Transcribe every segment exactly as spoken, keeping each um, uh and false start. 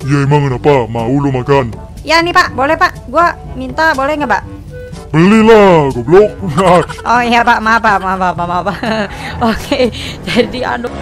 Ya emang kenapa? Mau lu makan? Ya nih Pak, boleh Pak. Gua minta boleh nggak Pak? Belilah, goblok. Oh iya Pak, maaf Pak, maaf Pak, maaf Pak. Oke, jadi anu.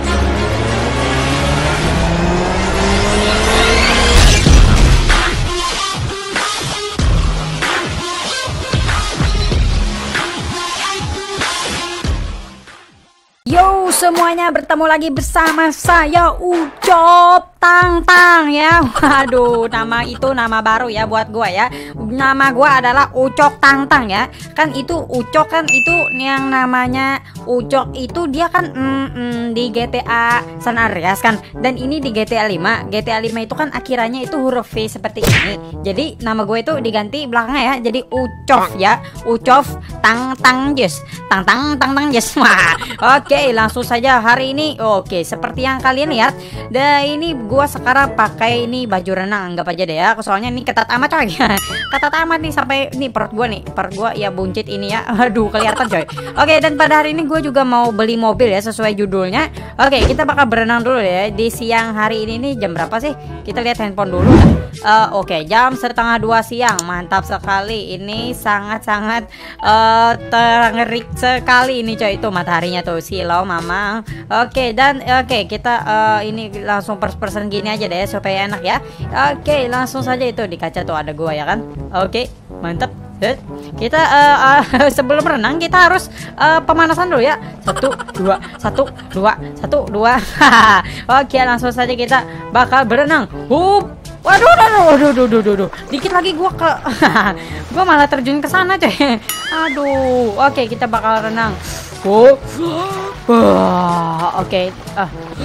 Yo semuanya, bertemu lagi bersama saya Ucok Tang Tang ya. Waduh, nama itu nama baru ya buat gua ya. Nama gua adalah Ucok Tang Tang ya. Kan itu Ucok kan itu yang namanya Ucok itu dia kan mm, mm, di G T A San Andreas kan. Dan ini di G T A lima. G T A lima itu kan akhirannya itu huruf V seperti ini. Jadi nama gue itu diganti belakangnya ya. Jadi Ucok ya. Ucok Tang Tang Jus. Tang Tang Tang Tang Jus. Wah. Oke, langsung saja hari ini. Oke, seperti yang kalian lihat. Dan ini gua sekarang pakai ini baju renang, anggap aja deh ya. Soalnya ini ketat amat coy. Ketat amat nih sampai ini perut gua nih. Perut gua ya buncit ini ya. Aduh, kelihatan coy. Oke, dan pada hari ini gue juga mau beli mobil ya sesuai judulnya. Oke, kita bakal berenang dulu ya di siang hari ini nih. Jam berapa sih? Kita lihat handphone dulu. Uh, Oke, jam setengah dua siang. Mantap sekali. Ini sangat-sangat uh, terik sekali ini coy. Itu mataharinya tuh silau mama. Oke, dan oke kita uh, ini langsung pers-persen gini aja deh supaya enak ya. Oke, langsung saja itu di kaca tuh ada gua ya kan. Oke, mantap. Kita uh, uh, sebelum renang kita harus uh, pemanasan dulu ya. Satu dua satu dua satu dua. Oke, langsung saja kita bakal berenang. Hup. Waduh, waduh, waduh, waduh, waduh, waduh. Dikit lagi gua ke gua malah terjun ke sana coy. Aduh. Oke, kita bakal renang. Oh. Oke. Ah.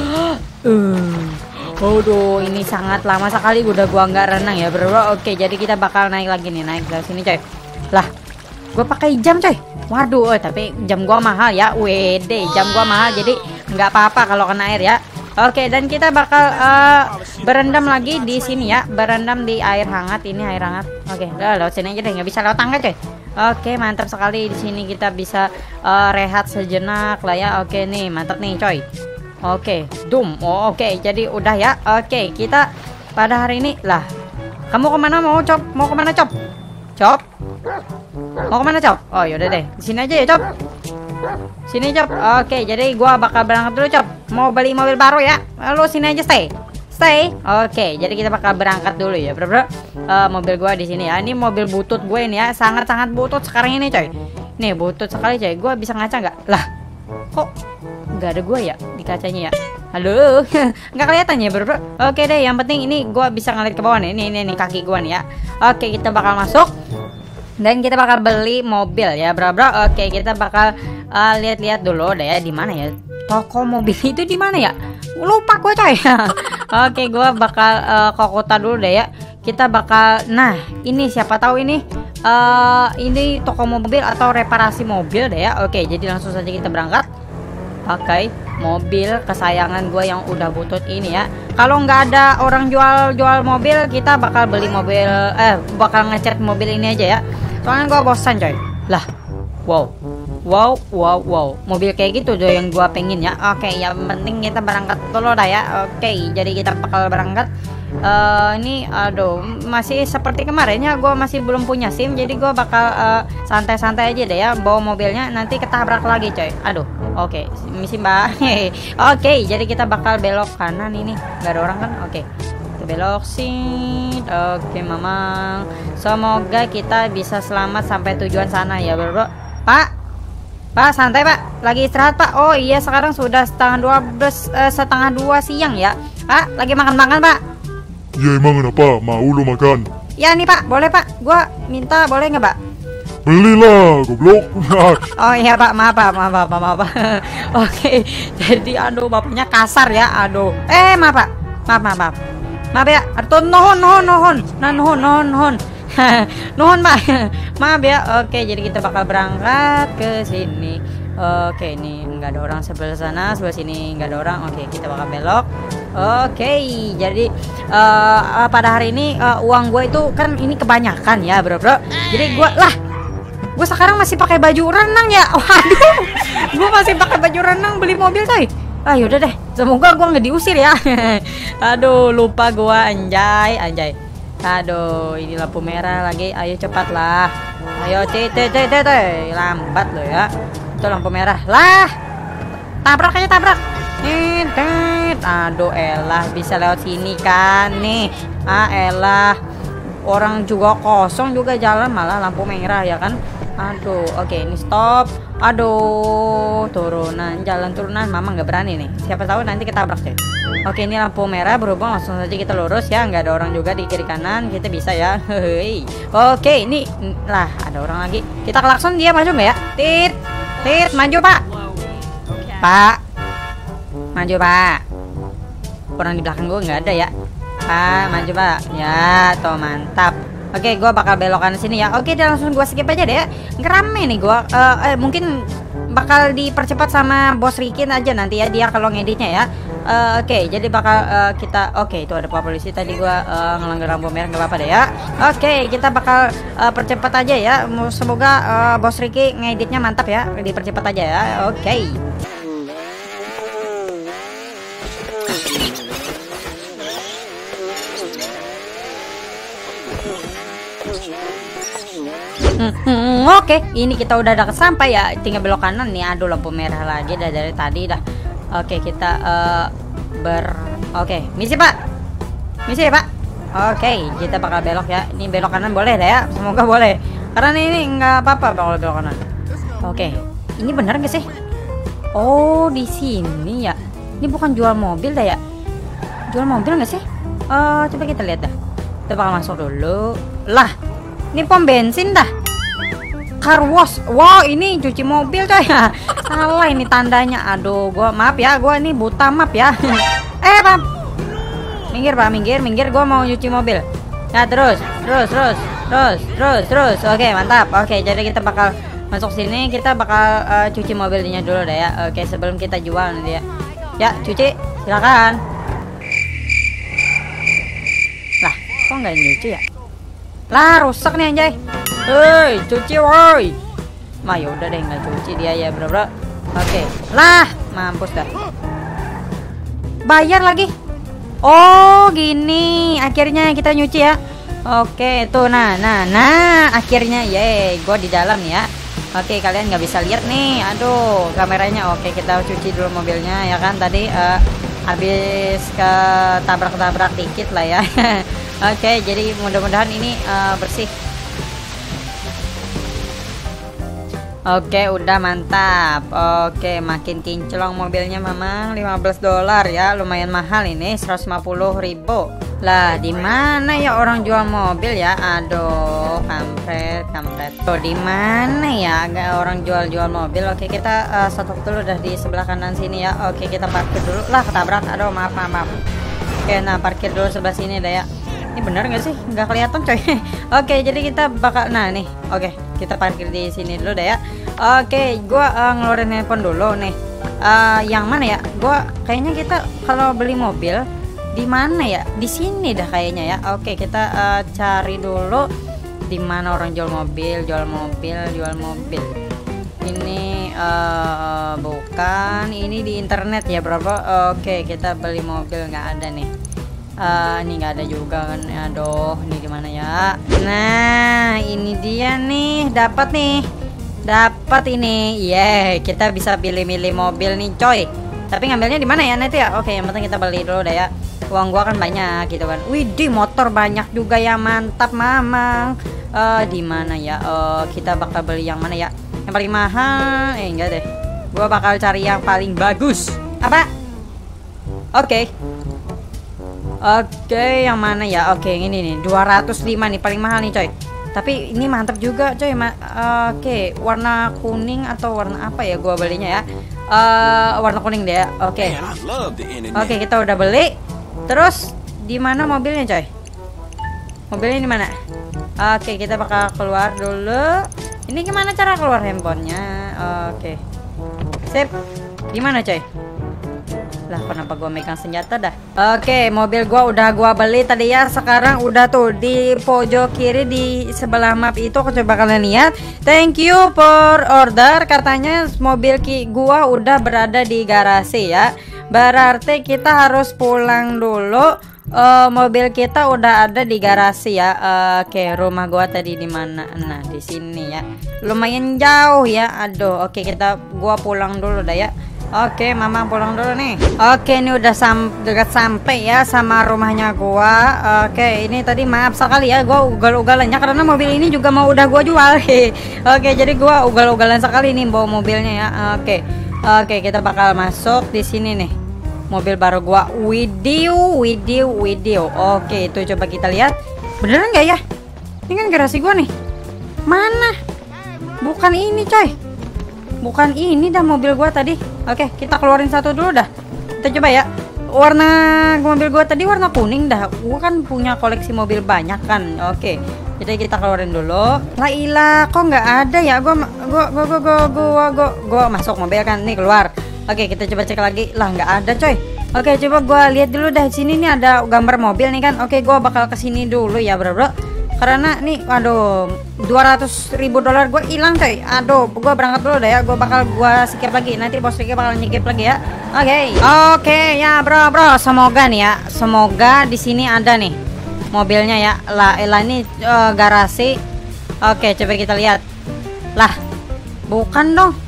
Waduh, ini sangat lama sekali udah gua nggak renang ya bro. Oke, jadi kita bakal naik lagi nih, naik ke sini coy. Lah, gua pakai jam coy. Waduh, oh, tapi jam gua mahal ya. Wede, jam gua mahal jadi nggak apa-apa kalau kena air ya. Oke, dan kita bakal uh, berendam lagi di sini ya, berendam di air hangat. Ini air hangat. Oke, udah lewat sini aja deh, nggak bisa lewat tangga coy. Oke, mantap sekali di sini kita bisa uh, rehat sejenak lah ya. Oke nih, mantap nih coy. Oke, doom. Oh, oke, jadi udah ya. Oke, kita pada hari ini lah. Kamu kemana mau Cop? Mau kemana Cop? Cop? Mau kemana Cop? Oh yaudah deh, di sini aja ya Cop. Sini Cop. Oke, jadi gua bakal berangkat dulu Cop. Mau beli mobil baru ya. Lalu sini aja stay. Stay. Oke, jadi kita bakal berangkat dulu ya, bro. Bro. Uh, mobil gua di sini ya. Ini mobil butut gue ini ya, sangat-sangat butut sekarang ini coy. Nih, butut sekali coy. Gua bisa ngaca nggak? Lah, kok nggak ada gua ya di kacanya ya? Halo. Nggak kelihatan ya, bro, bro. Oke deh, yang penting ini gua bisa ngeliat ke bawah nih. Ini ini, ini kaki gua nih ya. Oke, kita bakal masuk. Dan kita bakal beli mobil ya, bro, bro. Oke, kita bakal uh, lihat-lihat dulu deh ya, di mana ya toko mobil itu, di mana ya? Lupa gue coy. Oke, gue bakal uh, ke kota dulu deh ya. Kita bakal, nah ini siapa tahu ini uh, ini toko mobil atau reparasi mobil deh ya. Oke, jadi langsung saja kita berangkat pakai mobil kesayangan gue yang udah butut ini ya. Kalau nggak ada orang jual-jual mobil, kita bakal beli mobil, eh bakal ngecat mobil ini aja ya. Soalnya gue bosan coy. Lah, wow. Wow, wow, wow. Mobil kayak gitu tuh yang gua pengen ya. Oke, yang penting kita berangkat dulu dah ya. Oke, jadi kita bakal berangkat. Uh, ini, aduh, masih seperti kemarin ya. Gua masih belum punya SIM, jadi gua bakal santai-santai uh, aja deh ya. Bawa mobilnya, nanti ketabrak lagi coy. Aduh, oke, misi mbak. Oke, jadi kita bakal belok kanan ini. Gak ada orang kan? Oke, kita belok sini. Oke, mamang. Semoga kita bisa selamat sampai tujuan sana ya, bro. Pak. Pak, santai Pak, lagi istirahat Pak. Oh iya, sekarang sudah setengah dua belas, eh, setengah dua siang ya. Pak, lagi makan-makan Pak. Ya emang kenapa? Mau lu makan? Ya nih Pak, boleh Pak. Gua minta boleh nggak Pak? Belilah, goblok. Oh iya Pak, maaf Pak, maaf Pak, maaf Pak. Oke, jadi aduh bapaknya kasar ya, aduh. Eh maaf Pak, maaf maaf maaf. Maaf ya, aduh nohon nohon nohon, nah nohon nohon nohon. Nuhun Pak. Maaf ya. Oke, jadi kita bakal berangkat ke sini. Oke, ini nggak ada orang sebelah sana, sebelah sini nggak ada orang. Oke, kita bakal belok. Oke, jadi uh, pada hari ini uh, uang gue itu kan ini kebanyakan ya, bro, bro. Jadi gue lah, gue sekarang masih pakai baju renang ya. Waduh, gue masih pakai baju renang beli mobil coy. Ah yaudah deh, semoga gua nggak diusir ya. Aduh, lupa gua, anjay, anjay. Aduh, ini lampu merah lagi. Ayo cepatlah. Ayo, tete tete tete. Lambat lo ya. Itu lampu merah. Lah. Tabrak aja, tabrak. Tit. Aduh, elah, bisa lewat sini kan nih. Ah, elah. Orang juga kosong juga jalan malah lampu merah ya kan. Aduh, oke, ini stop. Aduh, turunan, jalan turunan, mama nggak berani nih. Siapa tahu nanti ketabrak deh. Oke, ini lampu merah berhubung langsung saja kita lurus ya, nggak ada orang juga di kiri kanan, kita bisa ya. Hehehe. Oke, ini lah ada orang lagi. Kita klakson, dia maju nggak ya? Tit, tit, maju pak. Pak, maju pak. Orang di belakang gue nggak ada ya. Pak, maju pak. Ya, toh mantap. Oke, gue bakal belokan sini ya. Oke, dan langsung gue skip aja deh ya. Ngerame nih gue. Uh, eh, mungkin bakal dipercepat sama bos Rikin aja nanti ya dia kalau ngeditnya ya. Uh, Oke, jadi bakal uh, kita. Oke, itu ada pak polisi tadi gue uh, ngelanggar lampu merah, nggak apa-apa deh ya. Oke, kita bakal uh, percepat aja ya. Semoga uh, bos Ricky ngeditnya mantap ya. Dipercepat aja ya. Oke. Hmm, hmm, Oke, ini kita udah dekat sampai ya, tinggal belok kanan nih. Aduh, lampu merah lagi dah dari tadi dah. Oke, kita uh, ber. Oke, misi pak, misi pak. Oke, kita bakal belok ya. Ini belok kanan boleh dah ya, semoga boleh. Karena ini nggak apa-apa kalau belok kanan. Oke, ini bener nggak sih? Oh, di sini ya. Ini bukan jual mobil dah ya? Jual mobil nggak sih? Uh, coba kita lihat dah. Kita bakal masuk dulu. Lah, ini pom bensin dah. Car wash. Wow, ini cuci mobil coy. Salah ini tandanya. Aduh, gua maaf ya, gua ini buta map ya. Eh, Pak. Minggir, Pak, minggir, minggir, gua mau cuci mobil. Ya, terus, terus, terus, terus, terus, terus. Oke, mantap. Oke, jadi kita bakal masuk sini, kita bakal uh, cuci mobilnya dulu deh ya. Oke, sebelum kita jual nanti ya. Ya, cuci. Silakan. Lah, kok nggak nyuci ya? Lah, rusak nih anjay. Hei, cuci woi. Mah yaudah deh, nggak cuci dia ya bro bro. Oke, lah mampus dah. Bayar lagi. Oh gini, akhirnya kita nyuci ya. Oke, tuh nah, nah, nah, akhirnya, ye, gue di dalam nih ya. Oke, kalian nggak bisa lihat nih. Aduh, kameranya. Oke, kita cuci dulu mobilnya ya kan. Tadi uh, habis ke tabrak-tabrak dikit lah ya. Oke, jadi mudah-mudahan ini uh, bersih. Oke, udah mantap. Oke, makin kinclong mobilnya memang lima belas dolar ya, lumayan mahal ini, seratus lima puluh ribu. Lah, di mana ya orang jual mobil ya? Aduh, kampret, kampret. Tuh, di mana ya agak orang jual-jual mobil? Oke, kita uh, stop dulu udah di sebelah kanan sini ya. Oke, kita parkir dulu. Lah, ketabrak. Aduh, maaf, maaf, maaf. Oke, nah parkir dulu sebelah sini dah ya. Ini bener nggak sih? Nggak kelihatan coy. Oke, jadi kita bakal, nah nih, oke, kita parkir di sini dulu dah ya. Oke, gua uh, ngeluarin handphone dulu nih. Uh, yang mana ya? Gua kayaknya kita kalau beli mobil di mana ya? Di sini dah kayaknya ya. Oke, kita uh, cari dulu di mana orang jual mobil, jual mobil, jual mobil. Ini uh, bukan, ini di internet ya bro. Oke, kita beli mobil nggak ada nih. Uh, ini nggak ada juga kan. Aduh, ini gimana ya? Nah, ini dia nih, dapat nih. Dapat ini. Yeah, kita bisa pilih-pilih mobil nih, coy. Tapi ngambilnya di mana ya nanti ya? Oke, yang penting kita beli dulu deh ya. Uang gua kan banyak gitu kan. Widih, motor banyak juga ya, mantap mamang. Uh, di mana ya? Uh, kita bakal beli yang mana ya? Yang paling mahal? Eh, enggak deh. Gua bakal cari yang paling bagus. Apa? Oke. Oke, yang mana ya? Oke, ini nih, dua ratus lima nih, paling mahal nih, coy. Tapi ini mantap juga, coy. Ma Oke, warna kuning atau warna apa ya gua belinya ya? Uh, warna kuning deh ya. Oke. Oke, kita udah beli. Terus di mana mobilnya, coy? Mobilnya di mana? Oke, kita bakal keluar dulu. Ini gimana cara keluar handphonenya? Oke. Sip. Gimana, coy? Lah, kenapa gua megang senjata dah? Oke, mobil gua udah gua beli tadi ya. Sekarang udah tuh di pojok kiri di sebelah map itu. Coba kalian lihat. Thank you for order. Katanya mobil ki gua udah berada di garasi ya. Berarti kita harus pulang dulu. Uh, mobil kita udah ada di garasi ya. Uh, Oke, okay, rumah gua tadi di mana? Nah, di sini ya. Lumayan jauh ya. Aduh, oke okay, kita gua pulang dulu dah ya. Oke, okay, mama pulang dulu nih. Oke, okay, ini udah sam dekat sampai ya sama rumahnya gua. Oke, okay, ini tadi maaf sekali ya gua ugal-ugalannya karena mobil ini juga mau udah gua jual. Oke, okay, jadi gua ugal-ugalan sekali nih bawa mobilnya ya. Oke. Okay. Oke, okay, kita bakal masuk di sini nih. Mobil baru gua, video, video, video. Oke, itu coba kita lihat. Beneran nggak ya? Ini kan garasi gua nih. Mana? Bukan ini, coy. Bukan ini dah mobil gua tadi. Oke, kita keluarin satu dulu dah. Kita coba ya. Warna mobil gua tadi warna kuning dah. Gua kan punya koleksi mobil banyak kan. Oke. Jadi kita keluarin dulu. Lah ilah, kok nggak ada ya? Gua gua gua gua gua gua gua, gua masuk mobil kan nih keluar. Oke, kita coba cek lagi. Lah nggak ada, coy. Oke, coba gua lihat dulu dah. Sini nih ada gambar mobil nih kan. Oke, gua bakal kesini dulu ya, bro, bro. Karena nih, waduh, dua ratus ribu dolar gua hilang, coy. Aduh, gua berangkat dulu dah ya. Gua bakal gua skip lagi. Nanti bos Vicky bakal nyikip lagi ya. Oke. Oke, ya, bro, bro. Semoga nih ya. Semoga di sini ada nih mobilnya ya. Lah, lah ini uh, garasi. Oke, coba kita lihat. Lah, bukan dong.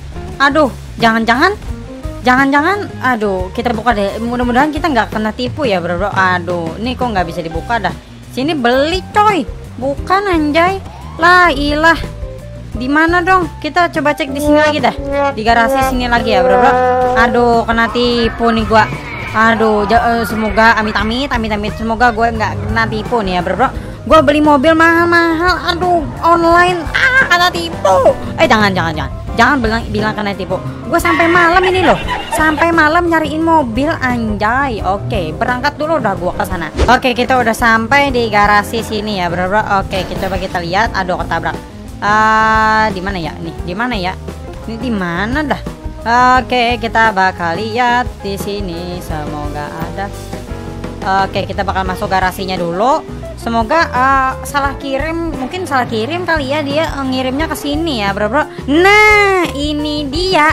Aduh, jangan-jangan Jangan-jangan, aduh, kita buka deh. Mudah-mudahan kita nggak kena tipu ya, bro, bro. Aduh, ini kok nggak bisa dibuka dah. Sini beli, coy. Bukan anjay. Lah, ilah. Di mana dong? Kita coba cek di sini lagi dah. Di garasi sini lagi ya, bro, bro. Aduh, kena tipu nih gua. Aduh, uh, semoga amit-amit, amit-amit. Semoga gue nggak kena tipu nih ya, bro, bro. Gue beli mobil mahal-mahal. Aduh, online. Ah, kena tipu. Eh, jangan, jangan, jangan. Jangan bilang bilang kena tipu. Gue sampai malam ini loh. Sampai malam nyariin mobil anjay. Oke, berangkat dulu udah gua ke sana. Oke, kita udah sampai di garasi sini ya, bro, bro. Oke, kita coba kita lihat. Aduh, ketabrak. Ah, uh, di mana ya? Nih, di mana ya? Ini di mana dah? Oke, kita bakal lihat di sini. Semoga ada. Oke, kita bakal masuk garasinya dulu. Semoga uh, salah kirim, mungkin salah kirim kali ya, dia uh, ngirimnya ke sini ya, bro, bro. Nah, ini dia.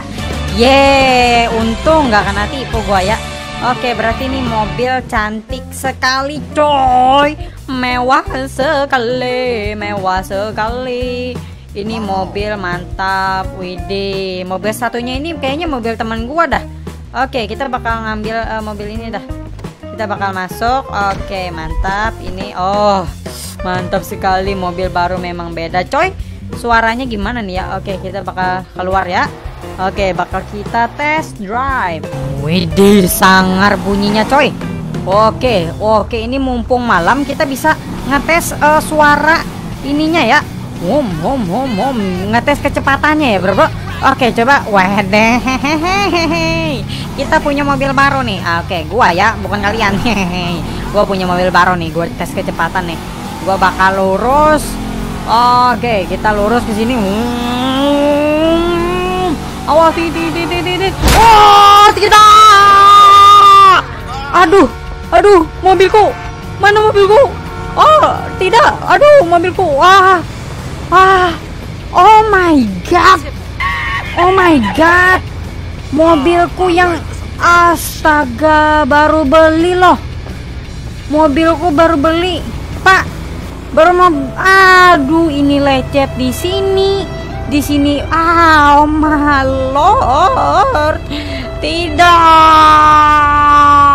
Yeay, untung nggak kena tipu gua ya. Oke, berarti ini mobil cantik sekali, coy. Mewah sekali, mewah sekali. Ini mobil mantap, widih. Mobil satunya ini kayaknya mobil teman gua dah. Oke, kita bakal ngambil uh, mobil ini dah. Kita bakal masuk. Oke, mantap. Ini oh, mantap sekali. Mobil baru memang beda, coy. Suaranya gimana nih ya? Oke, kita bakal keluar ya. Oke, bakal kita test drive. Widih, sangar bunyinya, coy. Oke, oke. Ini mumpung malam kita bisa ngetes uh, suara ininya ya. Hum, hum, hum, hum. Ngetes kecepatannya ya, bro, bro. Oke, coba. Wedeh, hehehe. Kita punya mobil baru nih. Oke, gua ya, bukan kalian. Hehehe. Gua punya mobil baru nih. Gua tes kecepatan nih. Gua bakal lurus. Oke, kita lurus ke sini. Hmm. Awas, tidak, tidak, tidak. Oh, tidak. Aduh, aduh, mobilku. Mana mobilku? Oh, tidak. Aduh, mobilku. Wah. Wah. Oh my god. Oh my god. Mobilku yang astaga baru beli loh. Mobilku baru beli, Pak. Baru mau, aduh ini lecet di sini, di sini. Ah, oh my lord, tidak.